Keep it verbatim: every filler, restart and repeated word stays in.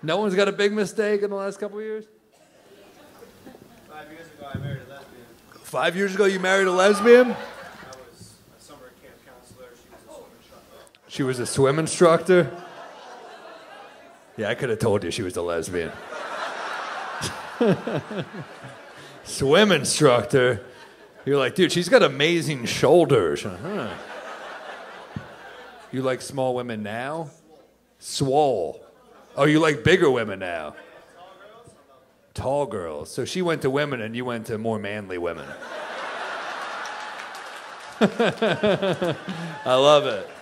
No one's got a big mistake in the last couple of years? Five years ago, I married a lesbian. Five years ago, you married a lesbian? I was a summer camp counselor. She was a swim instructor. She was a swim instructor? Yeah, I could have told you she was a lesbian. Swim instructor? You're like, dude, she's got amazing shoulders. Uh-huh. You like small women now? Swole. Oh, you like bigger women now? Tall girls. So she went to women and you went to more manly women. I love it.